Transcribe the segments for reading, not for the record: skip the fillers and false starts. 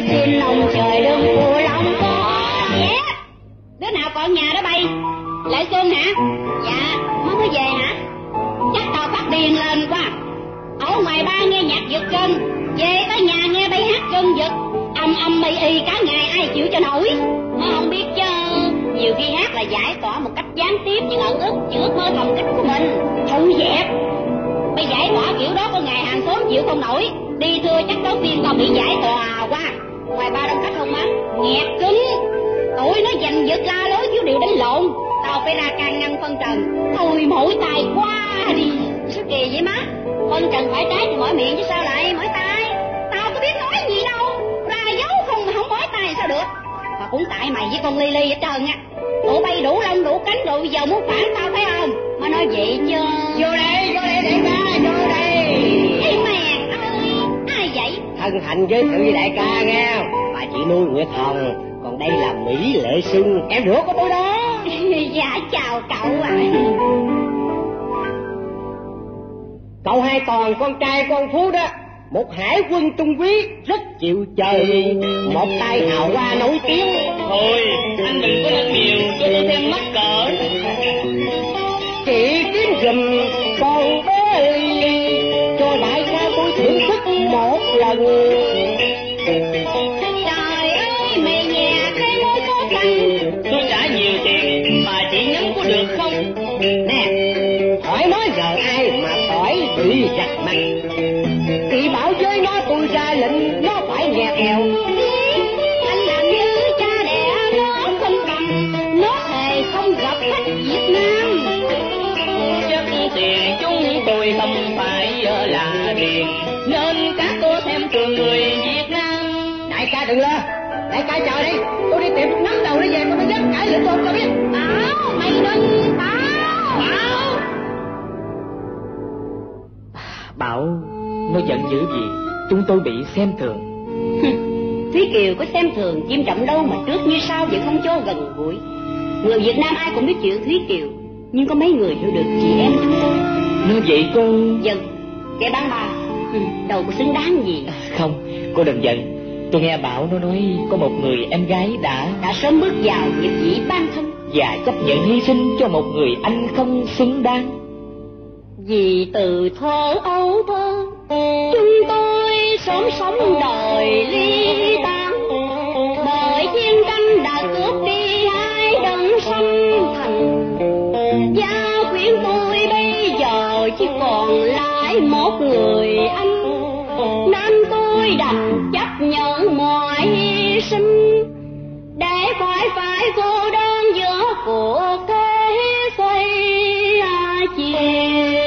xin ông trời đừng phụ lòng con. Yeah. Đứa nào còn nhà đó bay? Lại Xuân hả? Dạ, mới về hả? Chắc tao phát điên lên quá. Ở ngoài ba nghe nhạc giật gân, về tới nhà nghe bay hát gân giật, âm y cả ngày ai chịu cho nổi. Nó không biết chứ, nhiều khi hát là giải tỏa một cách gián tiếp những ước mơ thầm kín của mình. Thôi dẹp, bay giải tỏa kiểu đó có ngày hàng xóm chịu không nổi. Đi thưa chắc đó phiên tao bị giải tỏa quá. Ngoài ba đông khách không á, nghẹt cứng. Tụi nó giành giật la lối thiếu điều đánh lộn, tao phải ra can ngăn phân trần. Ôi mỗi tài quá đi. Sao kỳ vậy má? Phân trần phải trái thì mỏi miệng chứ sao lại mỏi tai? Tao có biết nói gì đâu, ra dấu không mà không mỏi tai sao được? Mà cũng tại mày với con Ly hết trơn á. Tụi bay đủ lông đủ cánh rồi, giờ muốn phản tao thấy không? Mà nói vậy chứ. Vô đây đại ca, vô đây. Ê mẹ ơi, ai vậy? Thân hạnh giới thiệu với đại ca nghe. Bà chị nuôi Nguyệt Hồng, còn đây là Mỹ Lệ Xuân, em ruột của tôi đó. Dạ chào cậu ạ. Cậu Hai Toàn, con trai con Phú đó, một hải quân trung quý, rất chịu chơi, một tay hào hoa nổi tiếng. Thôi, anh đừng có nói nhiều, cho tôi thêm mắc cỡ. Chị kiếm giùm con bé Ly, cho đại ca tôi thưởng thức một lần. Trời ơi, mẹ nhà cái mối khó khăn. Tôi trả nhiều tiền, mà chị nhắm có được không? Nè, hỏi nó giờ ai mà tỏi bị giặt mặt. Chị bảo với nó tôi ra lệnh, nó phải nghe theo. Anh làm như cha đẻ nó không cầm, nó thề không gặp khách Việt Nam. Chắc tiền chúng tôi không phải là điền, nên các cô thêm trường người Việt Nam. Đại ca đừng lo, đại ca chờ đi, tôi đi tìm nắm đầu nó về, tôi mới dám cãi lệnh tôi cho biết. Bảo, mày đừng bảo. Bảo nó giận dữ gì? Chúng tôi bị xem thường. Thúy Kiều có xem thường Chim Trọng đâu mà trước như sau vẫn không cho gần gũi. Người Việt Nam ai cũng biết chuyện Thúy Kiều, nhưng có mấy người hiểu được chị em chúng tôi. Nói vậy cô... Dân, kẻ bán bà, đâu có xứng đáng gì. Không, cô đừng giận. Tôi nghe Bảo nó nói có một người em gái đã sớm bước vào nghiệp dĩ ban thân và chấp nhận hy sinh cho một người anh không xứng đáng. Vì từ thơ ấu thơ, chúng tôi sống đời ly tan, bởi chiến tranh đã cướp đi hai đấng sanh thành. Gia quyến tôi bây giờ chỉ còn lại một người anh, nên tôi đành chấp nhận mọi hy sinh để khỏi phải cô đơn giữa cuộc thế xoay chiều.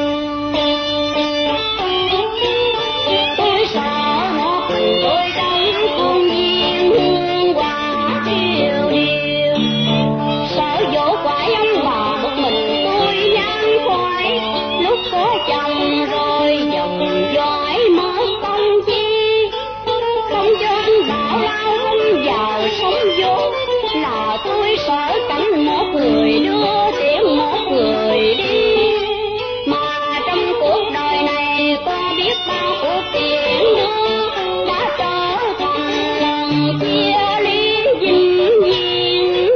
Tôi sợ nó thành tôi trong khuôn viên hương hoa yêu điều, sợ dỗ quải ông bà một mình tôi nhang khoái, lúc có chồng rồi dòng dõi mất công chi, không cho anh bảo lao không vào sống vốn, là tôi sợ cảnh một người đưa tiễn một người đi. Mà trong cuộc đời này có biết bao cuộc tiễn đưa đã trở thành lần chia ly vĩnh viễn.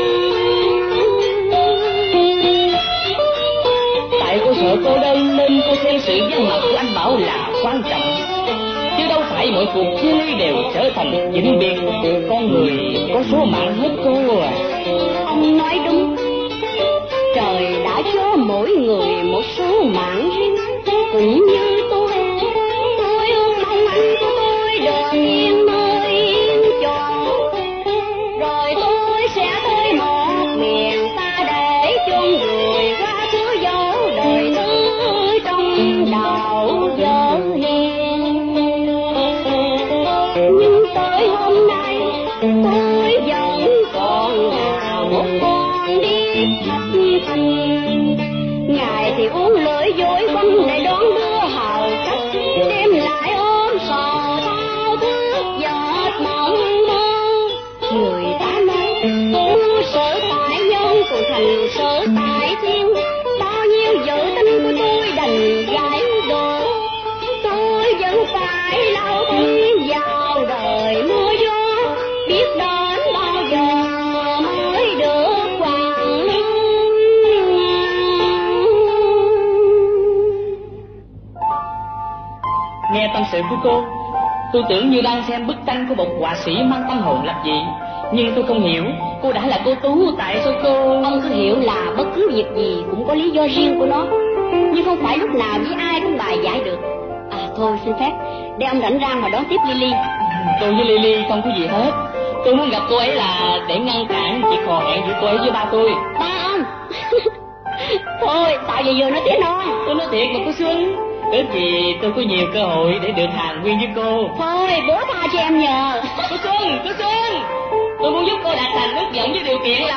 Tại cô sợ cô đơn nên cô xem sự vắng mặt của anh Bảo là quan trọng, chứ đâu phải mọi cuộc chia ly đều trở thành vĩnh biệt. Con người có số mạng hết cô à. Ông nói đúng, trời đã cho mỗi người một số mạng riêng, cũng như tôi ước mong anh của tôi được yên nơi yên tròn, rồi tôi sẽ tới một miền xa để chôn vùi qua thứ dấu đời thứ trong đạo dở hiền. Nhưng tới hôm nay tôi vẫn còn là một con đi khắp thành, ngày thì uống lưỡi dối quanh để đón đưa hào khách, đêm lại ôm sầu thao thức giọt mộng mơ. Người ta nói tu sở tại nhân còn thành sở tại thiên, bao nhiêu dự tính của tôi đành giải đồ, tôi vẫn phải lao thân vào đời. của cô. Tôi tưởng như đang xem bức tranh của một họa sĩ mang tâm hồn lập dị, nhưng tôi không hiểu cô đã là cô Tú, tại sao cô... Ông cứ hiểu là bất cứ việc gì cũng có lý do riêng của nó, nhưng không phải lúc nào với ai cũng bài giải được. À thôi, xin phép để ông rảnh rang mà đón tiếp Lily. Tôi với Lily không có gì hết. Tôi muốn gặp cô ấy là để ngăn cản việc hò hẹn giữa cô ấy với ba tôi. Ba ông? Thôi, sao giờ vừa nói tiếng nói. Tôi nói thiệt mà cô Xuân. Ước gì tôi có nhiều cơ hội để được hàn huyên với cô. Thôi, bố tha cho em nhờ. Cô Xuân, tôi muốn giúp cô đạt thành ước vọng với điều kiện là...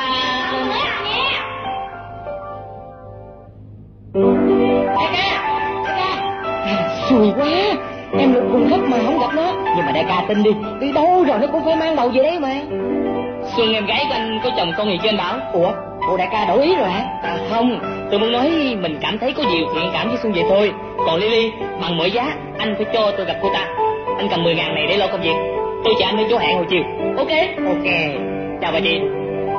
Đại ca. Xui quá, em được cùng thích mà không gặp nó. Nhưng mà đại ca tin đi đâu rồi nó cũng phải mang bầu về đấy mà. Xuân em gái của anh có chồng con gì chưa anh Bảo? Ủa, cô đại ca đổi ý rồi hả? Không, tôi muốn nói mình cảm thấy có nhiều thiện cảm với Xuân vậy thôi. Còn Lily, bằng mọi giá anh phải cho tôi gặp cô ta. Anh cầm 10.000 này để lo công việc. Tôi chờ anh ở chỗ hẹn hồi chiều. Ok. Chào bà chị.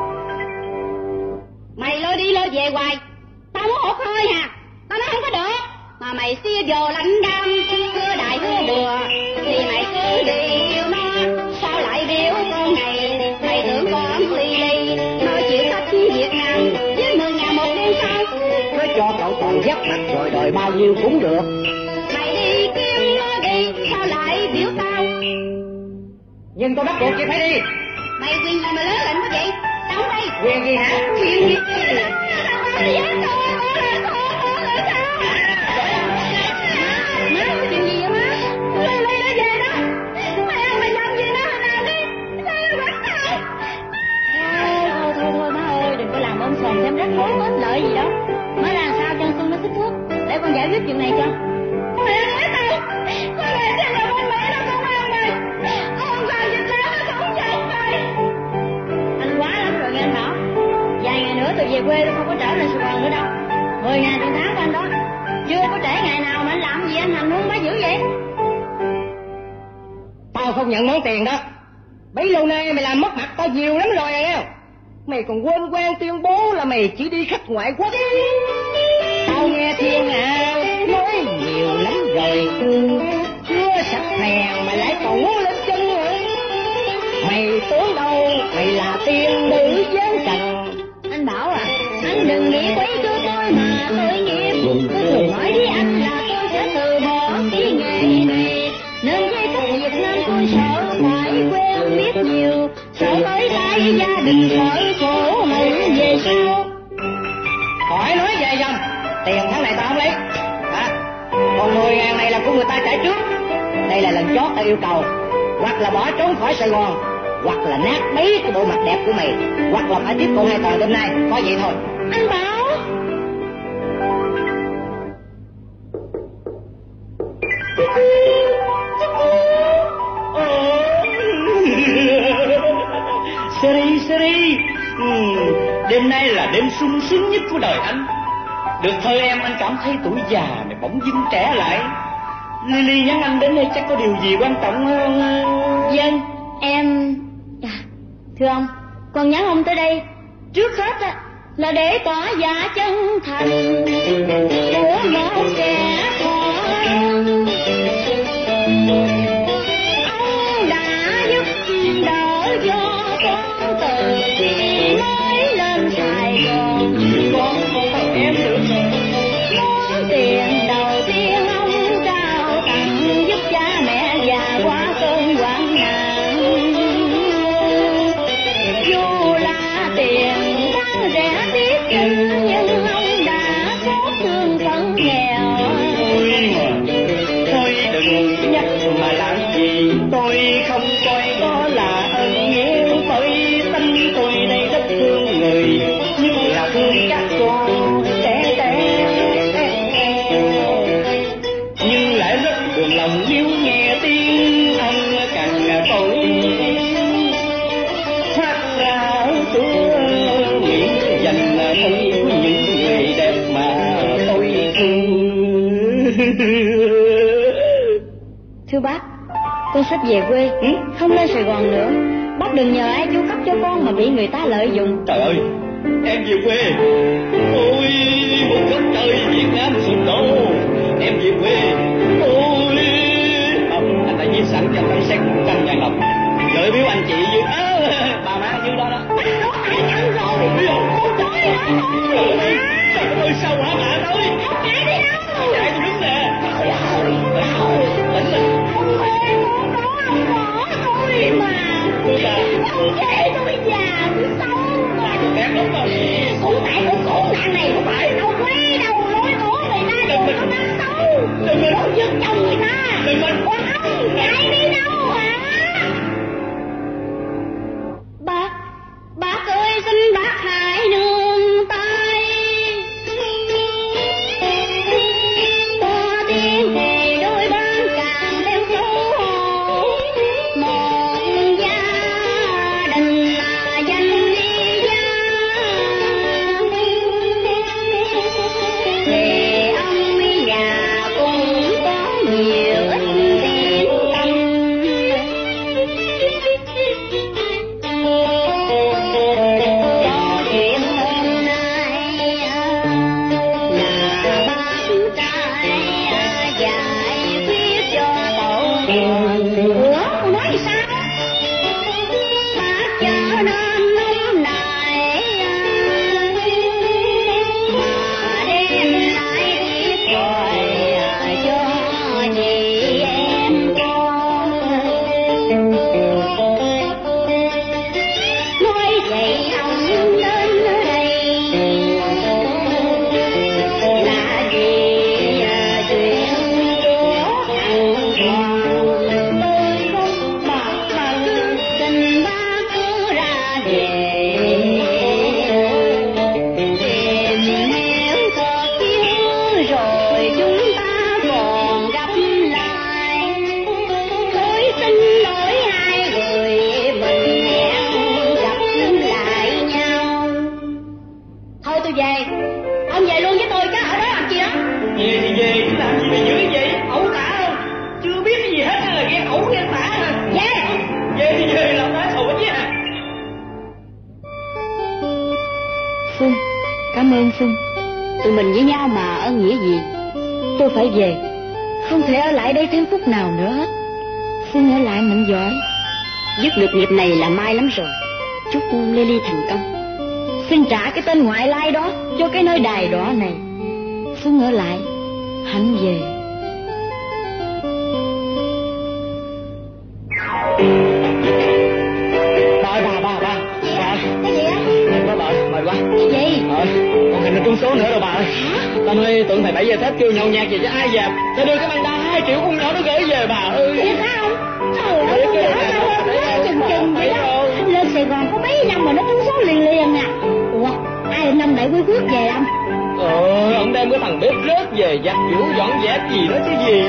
Mày lôi đi lôi về hoài, tao muốn hụt hơi hả? Tao nói không có được. Mà mày xia vô lãnh đam, hứa đại hứa bừa, thì mày cứ đi yêu nó. Sao lại biểu con ngày, mày tưởng con Lily nói chịu khách Việt Nam với 10.000 một đêm sao? Nói cho cậu còn dắt mặt rồi đòi bao nhiêu cũng được. Mày đi kiếm nó đi, sao lại biểu tao? Nhưng tôi bắt buộc chị phải đi. Mày quyền gì mà lớn lệnh quá vậy? Tao đây. Quyền gì hả? Quyền gì? Tao không dám thôi. Má có chuyện gì vậy má? Lily nó về đó. Mày ăn mày làm gì nó hồi nào đi? Sao nó quánh tao? Thôi má ơi, đừng có làm ôm sòm xem rắc rối hết lợi gì đó. Má làm sao cho Xuân nó thích thuốc để con giải quyết chuyện này cho. Mẹ nói tao, con này xem là con mẹ nó không ăn mày. Con vào dịch lá nó không giật mày. Anh quá lắm rồi nghe anh Bảo. Vài ngày nữa tôi về quê tôi không có trở lại Sài Gòn nữa đâu. 10 ngày tiền tháng của anh đó. Chưa có trễ ngày nào mà anh làm gì anh hành hung bá dữ vậy? Tao không nhận món tiền đó. Bấy lâu nay mày làm mất mặt tao nhiều lắm rồi nghe không? Mày còn quên quan tuyên bố là mày chỉ đi khách ngoại quốc. Tao nghe Thiên Hạ nói nhiều lắm rồi. Chưa sạch hèn mà lại còn muốn lên chân nữa. Mày tưởng đâu mày là tiên nữ giáng trần. Anh Bảo à, anh đừng nghĩ quấy cho tôi mà tội nghiệp. Cứ thử nói đi anh là tôi sẽ từ bỏ cái nghề này. Nên với khách Việt Nam tôi sợ phải quen biết nhiều. Sợ tới tay gia đình sợ khổ hận về sau. Khỏi nói về dòng. Tiền tháng này tao không lấy. Còn 10.000 này là của người ta trả trước. Đây là lần chót tao yêu cầu. Hoặc là bỏ trốn khỏi Sài Gòn, hoặc là nát bấy cái bộ mặt đẹp của mày, hoặc là phải tiếp cô 2 tuần đêm nay. Có vậy thôi. Anh Bảo. Seri, đêm nay là đêm sung sướng nhất của đời anh. Được thôi em, anh cảm thấy tuổi già này bỗng dưng trẻ lại. Lily nhắn anh đến đây chắc có điều gì quan trọng hơn. Vâng, em... Thưa ông, con nhắn ông tới đây trước hết là để tỏ dạ chân thành của một kẻ khó. Ông đã giúp đỡ cho con từ khi mới lên Sài Gòn. Con em được Món tiền đầu tiên ông trao tặng giúp cha mẹ già qua cơn hoạn nạn. Dù là tiền đáng rẻ tiết kiệm nhưng ông đã có thương phận nghèo. Thôi đừng nhắc mà làm gì, tôi không coi đó là ân nghĩa. Bởi tâm tôi đây rất thương người, nhưng là thương các con trẻ trẻ, nhưng lại rất buồn lòng nếu nghe tiếng ông càng tội. Thoát ra xưa miệng dành tôi của những người đẹp mà tôi thương. Thưa bác, con sắp về quê, không lên Sài Gòn nữa. Bác đừng nhờ ai chu cấp cho con mà bị người ta lợi dụng. Trời ơi, em về quê. Ôi, một góc trời Việt Nam sụp đổ. Em về quê. Ôi, sẵn cho anh xét 100.000 đồng gửi biếu anh chị dưới bà má dưới đó đó. Ai nhận rồi? Con trói nó thôi. Trời ơi sao hả bà ơi? Không chạy đi đâu. Chạy tôi đứng nè. Trời ơi. Tỉnh lên. Ông ơi, con đó ông bỏ tôi mà. Ông chê tôi già tôi xấu. Tôi kẹt lắm rồi. Cũng tại con khốn nạn này không phải đâu quê đâu lối cổ người ta đều có năm xấu. Con giật chồng người ta. Con không chạy đi đâu hả? Bác ơi xin bác hãy nương tay. Có tiếng về đôi bên càng đeo xấu hổ. Một gia đình là danh ly gia. Để ông già cũng có nhiều ít tiếng tâm. Có chuyện hôm nay là bác trai giải quyết cho tổ quyền. Ủa, cô nói sao? Bác trở nên nóng nảy mà đem lại thiệt thòi cho chị em con. Nói vậy ông đến đây là vì chuyện của thằng Hoàng. Tôi không bạc cứ xin bác cứ ra về. Tìm hiểu thật chứ rồi chúng ta còn gặp lại. Tôi xin lỗi hai người mình hẹn gặp lại nhau. Thôi tôi về. Ông về luôn với tôi chứ ở đó làm gì đó. Về thì về chứ làm gì mà dữ vậy? Ẩu tả không? Chưa biết cái gì hết là ghen ẩu ghen tả mà. Về. Về thì về làm đá thù chứ hả? Xuân, cảm ơn Xuân. Tụi mình với nhau mà ân nghĩa gì. Tôi phải về, không thể ở lại đây thêm phút nào nữa hết. Xuân ở lại mạnh giỏi. Dứt được nghiệp này là may lắm rồi. Chúc Lily thành công. Xin trả cái tên ngoại lai đó cho cái nơi đài đỏ này. Xuân ở lại, hạnh về. Bà. Cái gì á? Mệt quá bà ơi, mệt quá. Cái gì? Còn hình nó trúng số nữa rồi bà ơi. Tâm ơi, tưởng thầy 7 giờ Tết kêu nhậu nhạc về cho ai về. Thầy đưa cái băng đa 2 triệu con nhỏ nó gửi về bà ơi. Vậy phải không? Trời ơi, con nhỏ sao hơn quá chừng vậy đó. Lên Sài Gòn có mấy năm mà nó trúng số liền à. Ủa, ai là năm đại quý phước về không? Ông đem cái thằng bếp rớt về giặt giũ dọn dẹp gì đó chứ gì.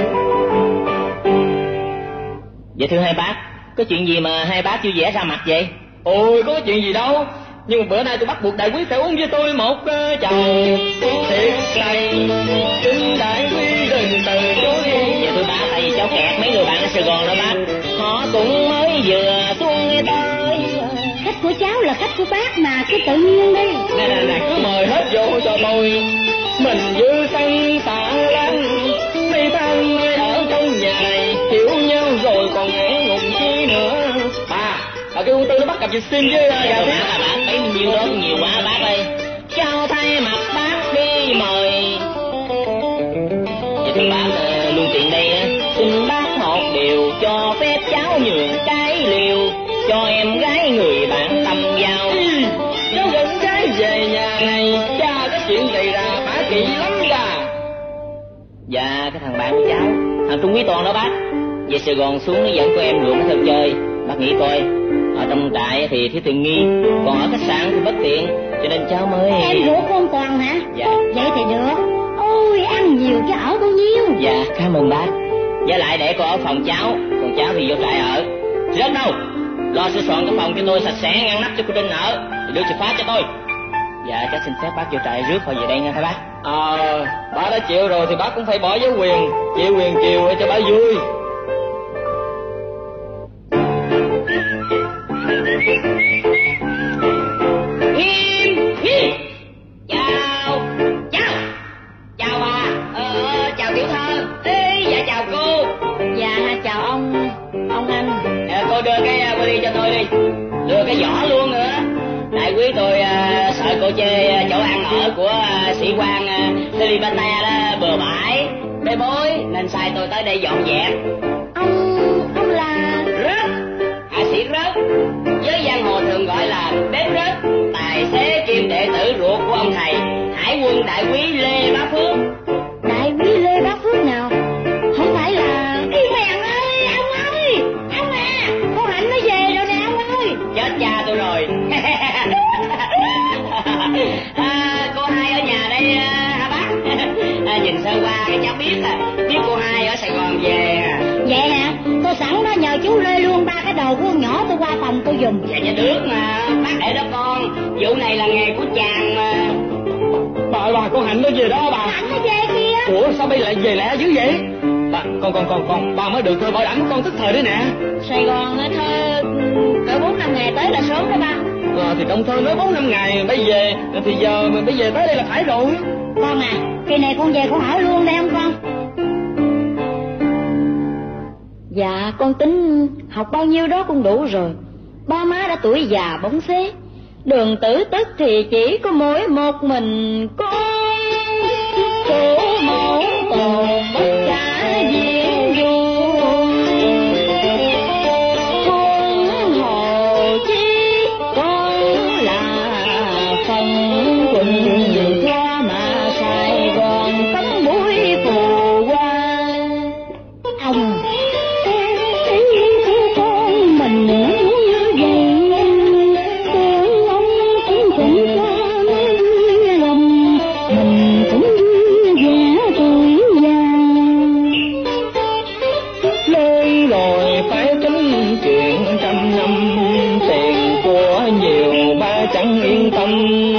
Dạ thưa hai bác, có chuyện gì mà hai bác chưa vẽ ra mặt vậy? Ôi có chuyện gì đâu. Nhưng mà bữa nay tôi bắt buộc đại quý phải uống với tôi một chầu thiệt say. Xin đại quý đừng từ chối. Dạ thưa bác, tại vì cháu kẹt mấy người bạn ở Sài Gòn đó bác. Họ cũng mới vừa xuống tới. Khách của cháu là khách của bác mà, cứ tự nhiên đi. Nè, cứ mời hết vô cho tôi. Mình dư sân xả lắm. Mấy thân ở trong nhà này hiểu nhau rồi còn ngẽ ngùng chi nữa. Bà kêu Tư nó bắt cặp dịch sim với gà Dạ tiếp. bác, bấy nhiêu đó nhiều quá bác ơi. Cháu thay mặt bác đi mời. Dạ thưa bác, luôn tiện đây á, xin bác một điều cho phép cháu nhường cái liều cho em gái người bạn tâm giao. Cháu dẫn gái về nhà này, cha cái chuyện này ra bả kỳ lắm ra. Dạ cái thằng bạn của cháu, thằng Trung Quý Toàn đó bác, về Sài Gòn xuống nó dẫn cô em ruột nó theo chơi. Bác nghĩ coi, ở trong trại thì thiếu tiện nghi, còn ở khách sạn thì bất tiện, cho nên cháu mới... Em ruột con Toàn hả? Dạ. Vậy thì được. Ôi ăn nhiều chứ ở bao nhiêu? Dạ cảm ơn bác. Với lại để cô ở phòng cháu, còn cháu thì vô trại ở. Rớt đâu, lo sửa soạn cái phòng cho tôi sạch sẽ, ngăn nắp cho cô Trinh ở, thì đưa chìa khóa cho tôi. Dạ cháu xin phép bác vô trại rước họ về đây nha hả bác? Bác đã chịu rồi thì bác cũng phải bỏ với quyền, chịu quyền chiều cho bác vui. Chào bà. Chào tiểu thơ. Ê, dạ chào cô. Dạ chào ông. cô đưa cái vali cho tôi đi, đưa cái giỏ luôn nữa. Đại quý tôi sợ cô chê chỗ ăn ở của sĩ quan Telipata đó bừa bãi bê bối, nên sai tôi tới đây dọn dẹp. Ông là Rớt, hạ sĩ Rớt, với giang hồ thường gọi là bếp Rớt, tài xế kiêm đệ tử ruột của ông thầy hải quân đại quý Lê Bá Phước. đại quý Lê Bá Phước nào? Không phải là Yên Mèn ơi, ông à, cô Hạnh nó về rồi nè ông ơi. Chết cha tôi rồi. Cô Hai ở nhà đây hả bác? Nhìn sơ qua cái cháu biết cô Hai ở Sài Gòn về. Vậy hả? Tôi sẵn đó nhờ chú Lê luôn 3 cái đồ của con nhỏ tôi qua phòng tôi dùng. Dạ nhà nước mà, bác để đó con, vụ này là nghề của chàng mà. Bà con Hạnh nó về đó bà. Hạnh nó về kia. Ủa sao bây lại về lẽ dữ vậy? Bà, con bà mới được thôi, bảo đảm của con tức thời đấy nè. Sài Gòn thôi cỡ 4-5 ngày tới là sớm đó ba. Thì trong thơ nói 4-5 ngày bây về, thì giờ mình bây về tới đây là phải rồi. Con à, kỳ này con về con ở luôn đây không con? Dạ con tính học bao nhiêu đó cũng đủ rồi. Ba má đã tuổi già bóng xế, đường tử tức thì chỉ có mỗi một mình con. Cổ mẫu tồn bất cả diễn vuông, con hồ chi con là phần quỳnh cho mà Sài Gòn tấm mũi phù hoa. Ông con mình như vậy, ông cũng cho nó lòng mình cũng vui vẻ tuổi già. Lơi rồi phải tính chuyện trăm năm, tiền của nhiều ba chẳng yên tâm.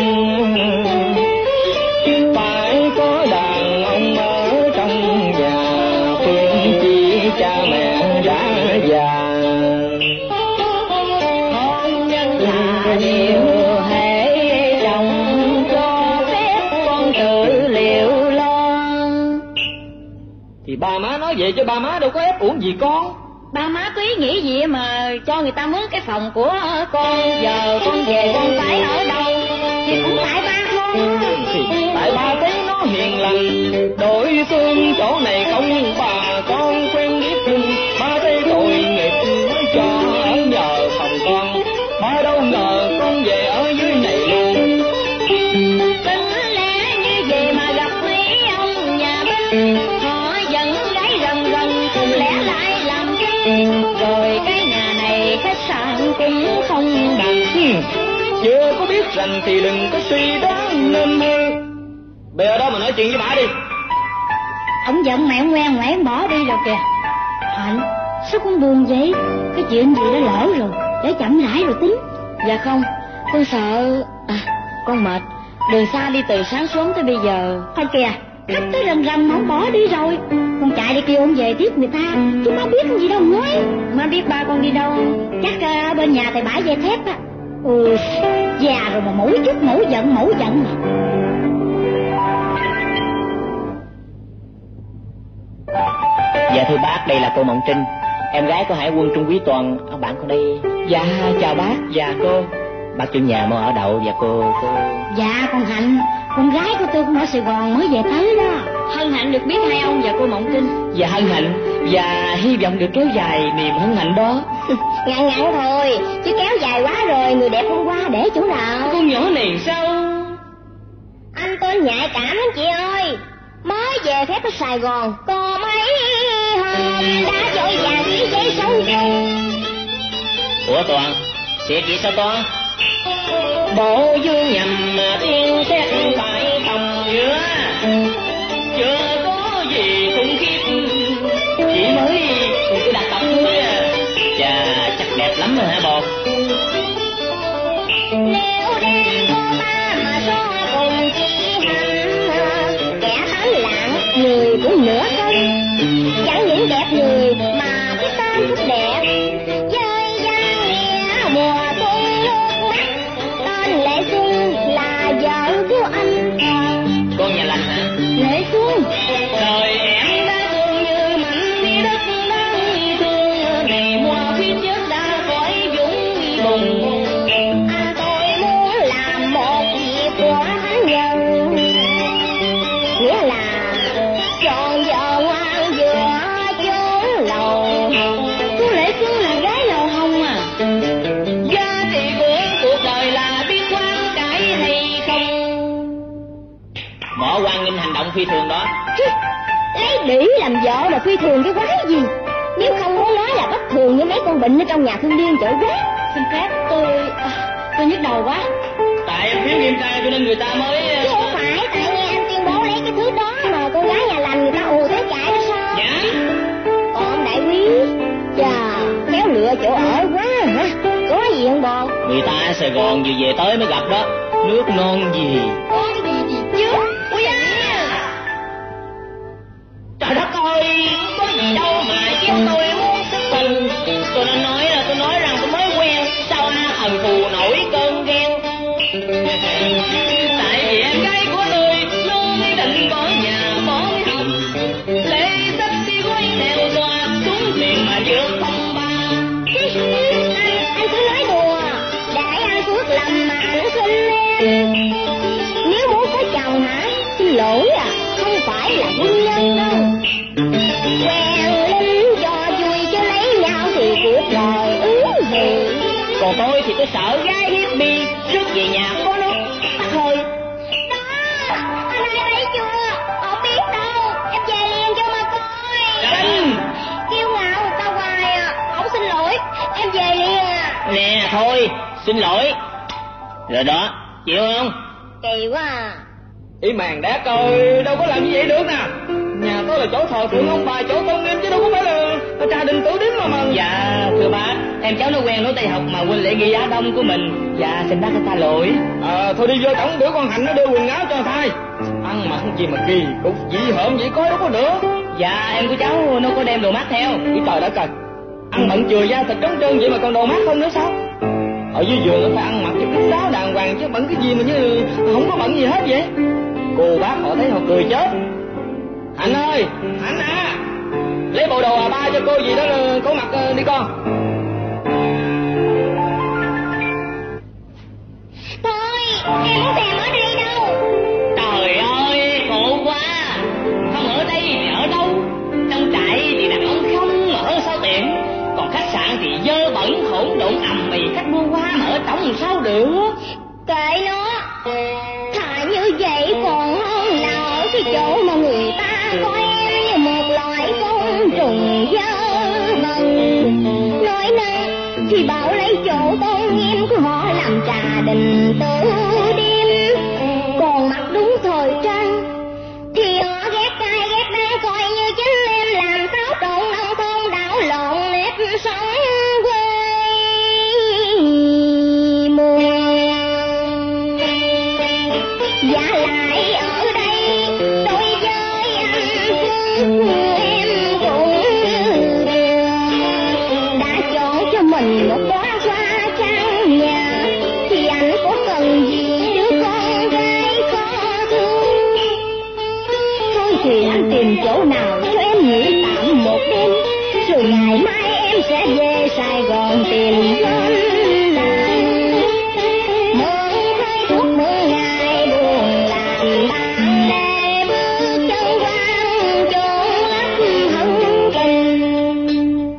Phải có đàn ông ở trong nhà, khuyên chi cha mẹ đã già. Hôn nhân là điều hệ chồng cho phép con tự liệu lo. Thì ba má nói vậy chứ ba má đâu có ép uổng gì con. Ba má có ý nghĩ gì mà cho người ta mướn cái phòng của con, giờ con về con phải ở đâu? Thì cũng tại ba con. Thì tại ba thấy nó hiền lành, đổi xương chỗ này không bà con quen biết. Ba thấy tội nghiệp mới cho ở nhờ phòng con, ba đâu ngờ con về ở dưới này luôn. Tính lẽ như vậy mà gặp mấy ông nhà bếp, họ dẫn gái rần không lẽ lại làm cái. Rồi cái nhà này khách sạn cũng không bằng. Chưa có biết rằng thì đừng có suy đoán nên mơ. Bây giờ đó mà nói chuyện với bà đi. Ông giận mẹ ngoan ngoãn bỏ đi rồi kìa. Hạnh, sao con buồn vậy? Cái chuyện gì đã lỡ rồi, để chậm rãi rồi tính. Dạ không, con sợ. Con mệt, đường xa đi từ sáng sớm tới bây giờ. Thôi kìa, khách tới rần rần mà ông bỏ đi rồi. Con chạy đi kêu ông về tiếp người ta, chứ má biết gì đâu nói. Má biết ba con đi đâu? Chắc ở bên nhà thầy bãi dây thép á. Già rồi mà mỗi chút mẫu giận mà. Dạ thưa bác, đây là cô Mộng Trinh, em gái của hải quân Trung úy Toàn, ông bạn con đây. Dạ chào bác. Dạ cô. Bác chủ nhà mau ở đậu và cô. Dạ con Hạnh, con gái của tôi cũng ở Sài Gòn mới về tới đó. Hân hạnh được biết hai ông và cô Mộng Trinh. Dạ hân hạnh, và hy vọng được kéo dài niềm hân hạnh đó. Ngắn thôi, chứ kéo dài quá rồi người đẹp hôm qua để chỗ nào? Con nhỏ này sao? Anh tên nhạy cảm lắm chị ơi, mới về phép ở Sài Gòn có mấy hôm đã vội vàng ký giấy xấu rồi. Ủa Toàn, thiệt chị sao Toàn? Bộ dương nhầm tiên xét phải tầm giữa, chưa có gì khủng khiếp, chỉ mới Đặt tập thôi à. Chà, chắc đẹp lắm rồi hả bột? Nếu đem con ba mà so cùng chị Hạnh, kẻ tánh lặng người cũng nửa cân. Chẳng những đẹp người mà cái tên cũng đẹp, chơi văn nghĩa mùa xuân nước mắt. Tên Lệ Xuân là vợ của anh. Con nhà lành hả? Lệ Xuân. đời em đã thương như mảnh đi đất đang thương, ngày mùa phía trước đã Lấy đĩ làm vợ mà phi thường cái quái gì? Nếu không muốn nói là bất thường như mấy con bệnh ở trong nhà thương điên chở quá. Xin phép tôi nhức đầu quá. Tại em thiếu nghiêm trang cho nên người ta mới... Chứ không phải tại nghe anh tuyên bố lấy cái thứ đó mà con gái nhà lành người ta ù thế chạy đó sao? Dạ. Còn ông đại quý, chà, khéo lựa chỗ ở quá hả? Có gì không bọn? Người ta ở Sài Gòn vừa về tới mới gặp đó. Nước non gì? Có gì chứ? Ui à! Trời đất ơi, có gì đâu mà chứ tôi muốn sức tình. Tôi đã nói là tôi nói rằng tôi mới quen, sao thần phù nổi cơn ghen. Tại vì em gái của tôi luôn định bỏ nhà bỏ học, lễ sách đi quay theo doa xuống thuyền mà vượt phong ba. Anh cứ nói đùa, để anh Phước lầm mà anh xin em. Nếu muốn có chồng hả? Xin lỗi à, không phải là hôn nhân đâu. Quen lính cho vui chứ lấy nhau thì cuộc đời hì. Còn tôi thì tôi sợ gái hippie rước về nhà có nó hơi. Đó, anh ai thấy chưa? Không biết đâu, em về liền cho mà coi. Anh Kiêu ngạo người ta hoài à, không xin lỗi, em về liền à. nè thôi, xin lỗi. Rồi đó, chịu không? Kỳ quá à. Ý màng đá coi, đâu có làm như vậy được nè. Nhà tôi là chỗ thờ phượng ông bà, chỗ tôn nghiêm chứ đâu có phải là trà đình tử điếm mà. Dạ thưa bác, em cháu nó quen nối tay học mà quên lễ nghi Á Đông của mình. Dạ xin bác tha lỗi. Thôi đi vô tổng bữa con Hạnh nó đưa quần áo cho thay. Ăn mặc gì mà kỳ cục dị hợm vậy coi đâu có được. Dạ em của cháu nó có đem đồ mát theo. Ý trời đất trời, ăn bận chừa da thịt trống trơn vậy mà còn đồ mát không nữa sao? Ở dưới giường nó phải ăn mặc cho kín đáo đàng hoàng chứ bận cái gì mà như không có bận gì hết vậy. Cô bác họ thấy họ cười chết. Hạnh ơi, Hạnh à, lấy bộ đồ ba cho cô gì đó cô mặc đi con. Thôi, em không thèm ở đây đâu. Trời ơi, khổ quá. Không ở đây thì ở đâu? Trong trại thì đàn ông không ở sao tiện. Còn khách sạn thì dơ bẩn hỗn độn ầm ĩ, khách mua qua mà ở trong sao được? Kệ nó, thà như vậy còn hơn nào ở cái chỗ mà người ta coi em như một loại côn trùng dơ bẩn. Nói năng thì bảo lấy chỗ tôn nghiêm của họ làm trà đình tử điếm, còn mặc đúng thời trang thì họ ghét cay ghét đắng coi như chính em làm xáo trộn nông thôn đảo lộn nếp sống quê mùa. Giả lại ở đây đối với anh Phước em cũng đã chọn cho mình một đóa hoa trắng nhà, thì anh có cần gì đứa con gái khó thương. Thôi thì anh tìm chỗ nào cho em nghỉ tạm một đêm, rồi ngày mai em sẽ về Sài Gòn tìm con làm. Mượn hơi thuốc mượn ngày buồn làm bạn để bước chân quang chốn lấp hận tình.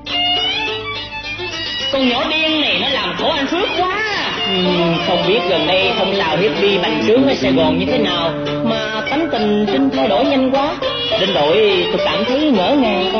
Con nhỏ điên này nó làm khổ anh Phước quá. Không biết gần đây phong trào hippie bành trướng ở Sài Gòn như thế nào mà tánh tình Trinh thay đổi nhanh quá. Đến đổi tôi cảm thấy ngỡ ngàng.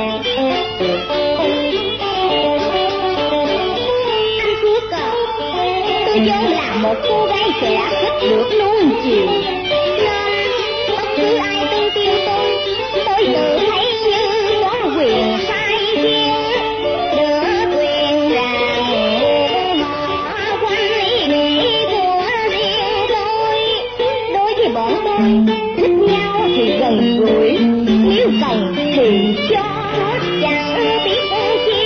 Anh Phước à, tôi vốn là một cô gái trẻ thích được nuông chiều, nên bất cứ ai tương tiêu tôi tự thấy như có quyền sai khiến. Đưa quyền rằng họ quanh ý nghĩ của riêng tôi. Đối với bọn tôi, thích nhau thì gần gũi, nếu cần thì cho chẳng biết chi.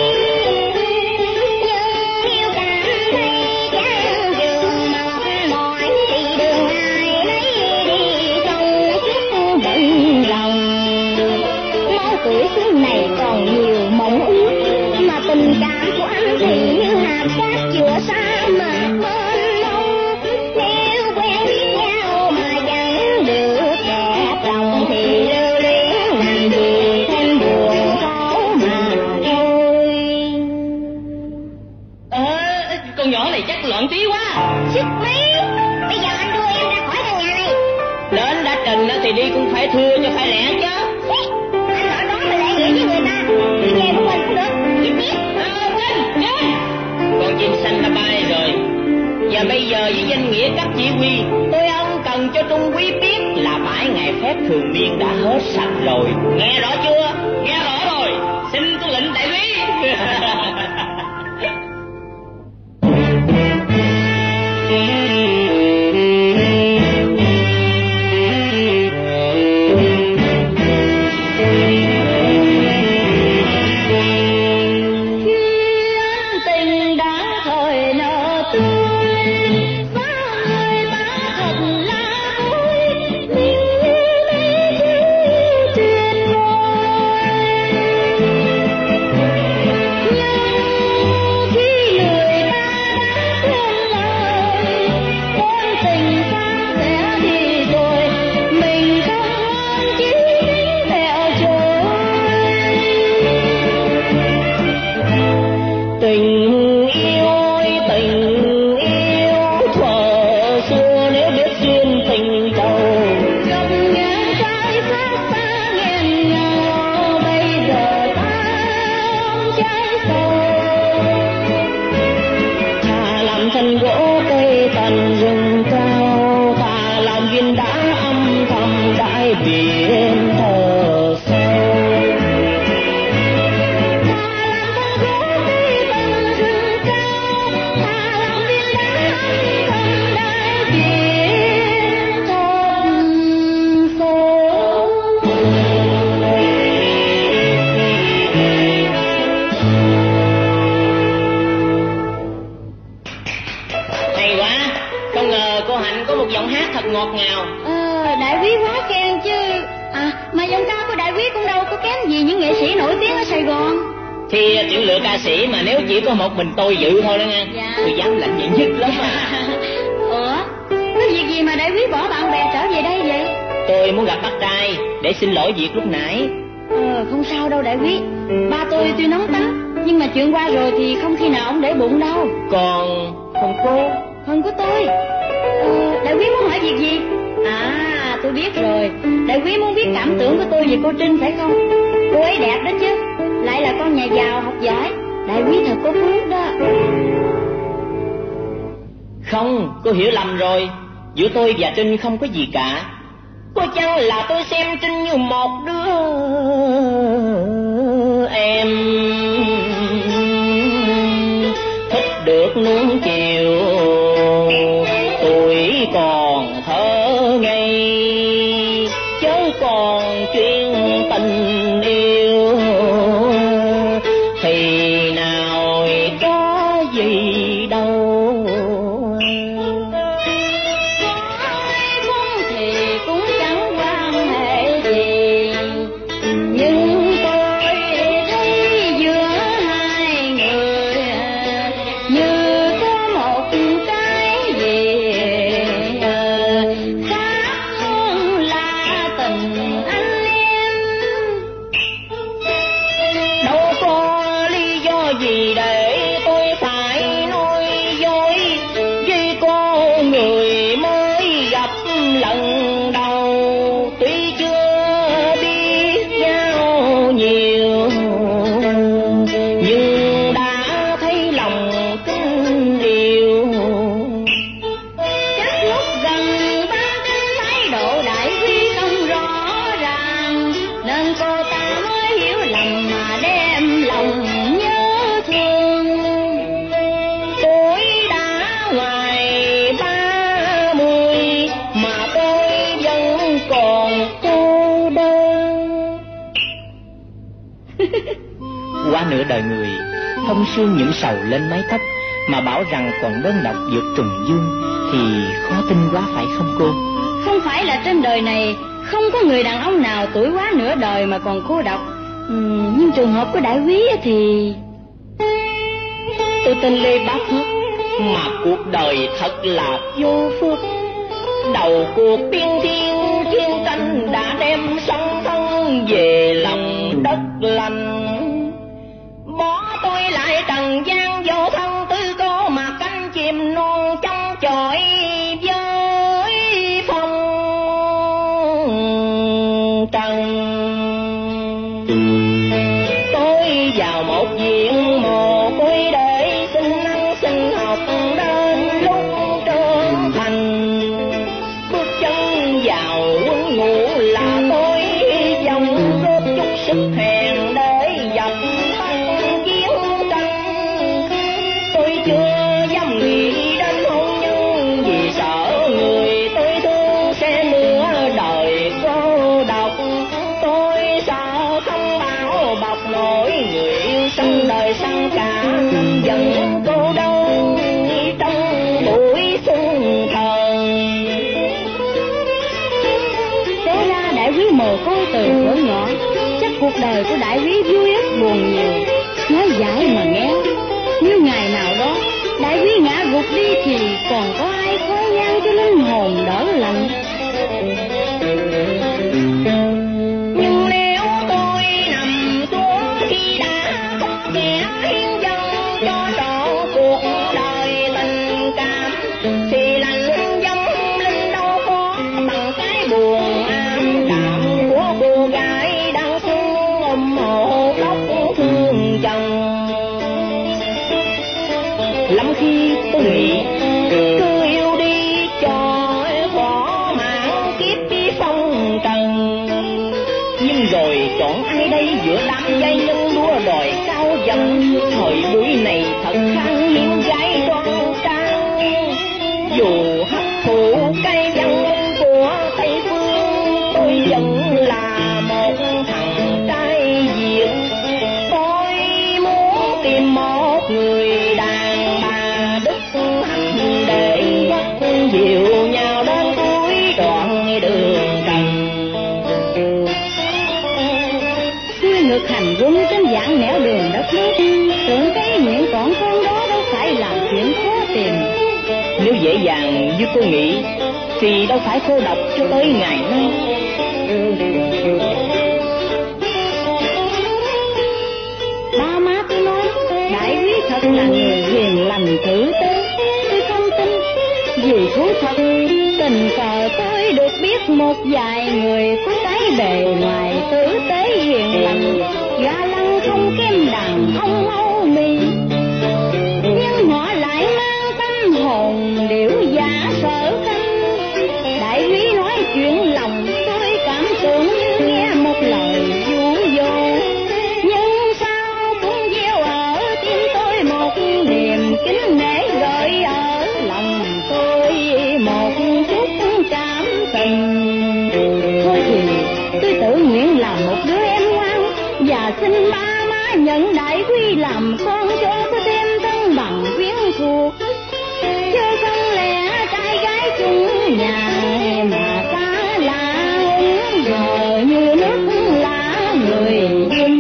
Nhưng nếu cảm thấy chán giường mệt mỏi thì đường ai nấy đi trong chút bận lòng. Máu tuổi xương này còn nhiều mộng ước, mà tình cảm của anh thì như hạt cát chưa sa mạc mênh mông. Nếu quen biết nhau mà chẳng được đẹp lòng thì lưu luyến làm gì thêm buồn khổ mà thôi. Con nhỏ này chắc loạn trí quá. Sức mấy, bây giờ anh đưa em ra khỏi căn nhà này. Đến đã trình thì đi cũng phải thưa cho phải lẽ chứ. việc cấp chỉ huy, tôi ân cần cho Trung Quý biết là bãi ngày phép thường niên đã hết sạch rồi. Nghe rõ chưa? Nghe rõ rồi. Xin tuân lệnh đại úy. Đại úy quá khen chứ. Mà giọng ca của đại úy cũng đâu có kém gì những nghệ sĩ nổi tiếng ở Sài Gòn. Thì tuyển lựa ca sĩ mà nếu chỉ có một mình tôi dự thôi đó nha. Dạ. Tôi dám lãnh diện nhất lắm mà. Ủa, có việc gì mà đại úy bỏ bạn bè trở về đây vậy? Tôi muốn gặp bác trai để xin lỗi việc lúc nãy. Không sao đâu đại úy. Ba tôi tuy nóng tính nhưng mà chuyện qua rồi thì không khi nào ông để bụng đâu. Còn phần cô? Phần của tôi. Đại úy muốn hỏi việc gì? Tôi biết rồi. Đại úy muốn biết cảm tưởng của tôi về cô Trinh phải không? Cô ấy đẹp đó chứ, lại là con nhà giàu học giỏi. Đại úy thật có phước đó. Không, cô hiểu lầm rồi. Giữa tôi và Trinh không có gì cả. Có chăng là tôi xem Trinh như một đứa em thích được nuông chiều, tuổi còn thơ ngây chớ còn chuyện tình yêu, thì nào có gì đâu. Nửa đời người thông xương những sầu lên mái tóc mà bảo rằng còn đơn độc vượt trùng dương thì khó tin quá phải không cô? Không phải là trên đời này không có người đàn ông nào tuổi quá nửa đời mà còn cô độc. Nhưng trường hợp của đại úy thì tôi tên Lê Bá Phước, mà cuộc đời thật là vô phước. Đầu cuộc tiên thiên chiến tranh đã đem song thân về lòng đất lành, bỏ tôi lại trần gian vô thân tư cô mà cánh chim non trong chọi với phong trần. Tôi vào một viện mồ côi để xin ăn xin học đến lúc trưởng thành, chưa dám nghĩ đến hôn nhân, vì sợ người tôi thương sẽ lừa đời cô độc. Tôi sợ không bảo bọc nổi người yêu sân đời sang cả năm dần cô đâu trong buổi xuân thần. Té ra đại quý mồ côi từ thuở nhỏ, chắc cuộc đời của đại quý vui ít buồn nhiều. Nói giải mà nghe, nếu ngày nào đó đại quý ngã gục đi thì còn có ai khói nhang cho linh hồn đỡ lạnh. Nhưng nếu tôi nằm xuống khi đã có kẻ hiến dâng cho trọn cuộc đời tình cảm, thì lành dâm linh đâu có bằng cái buồn ám đạm của cô gái đang xuân ôm hộ tóc thương chồng. Lắm khi tôi nghĩ cứ yêu đi cho bỏ mạng kiếp đi phong trần, nhưng rồi chọn ai đây giữa đám giai nhân đua đòi cao dần. Thời buổi này thật khan hiếm gái đoan trang, dù hấp thụ cây văn minh của Tây Phương, tôi vẫn là một thằng trai Việt. Tôi muốn tìm một người đàn bà đức hạnh để dắt dìu nhau đến cuối đoạn đường trần. Xuôi ngược hành quân trên dạng nẻo đường đất nước, tưởng cái nguyện còn con đó đâu phải là chuyện khó tìm. Nếu dễ dàng như cô nghĩ thì đâu phải cô độc cho tới ngày nay. Ba má tôi nói đại quý thật là người hiền lành tử tế. Tôi không tin, vì thú thật tình cờ tôi được biết một vài người có cái bề ngoài tử tế hiền lành, ga lăng không kém đàn ông Âu Mỹ, nhưng họ lại mang tâm hồn điệu giả sở khanh. Đại quý nói chuyện lòng tôi cảm tưởng như nghe một lời dụ dỗ, nhưng sao cũng gieo ở tim tôi một niềm kính nể, gợi ở lòng tôi một chút cảm tình. Thôi thì tôi tự nguyện làm một đứa em ngoan, và xin ba má nhận đại quý làm con cho có thêm thân bằng quyến thuộc, chứ không lẽ trai gái chung nhà mà ta là giờ như nước lá người dân.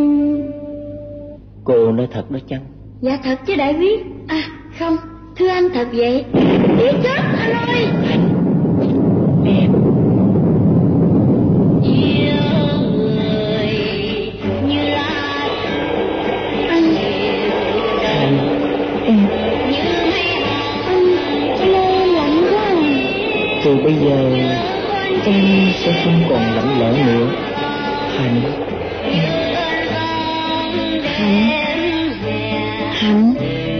Cô nói thật đó chăng? Dạ thật chứ đại quý. À không, thưa anh thật vậy. Biết chết anh ơi. Em Yêu người như là anh, em như mây anh lơ lạnh quá. từ bây giờ em sẽ không còn lạnh lẽo nữa. Hạnh, Hạnh,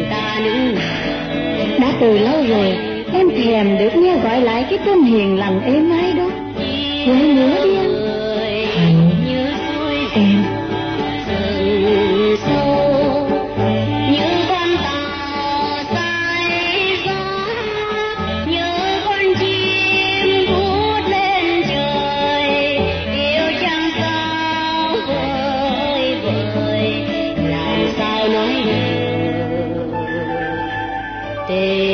đã từ lâu rồi em thèm được nghe gọi lại cái tên hiền lành êm ái đó. Gọi nữa đi anh. Hạnh, em Như con tàu say gió, như con chim vút lên trời, yêu chẳng sao vơi vợi, làm sao nói được tình.